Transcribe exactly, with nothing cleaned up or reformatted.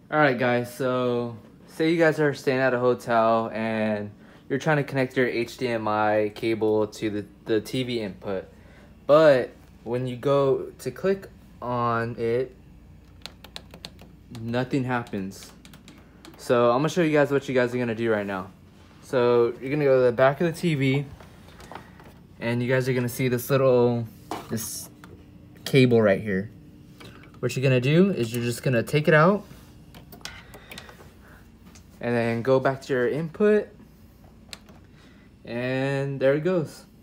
Alright guys, so say you guys are staying at a hotel and you're trying to connect your H D M I cable to the, the T V input, but when you go to click on it, nothing happens. So I'm gonna show you guys what you guys are gonna do right now. So you're gonna go to the back of the T V and you guys are gonna see this little this cable right here. What you're gonna do is you're just gonna take it out and then go back to your input, and there it goes.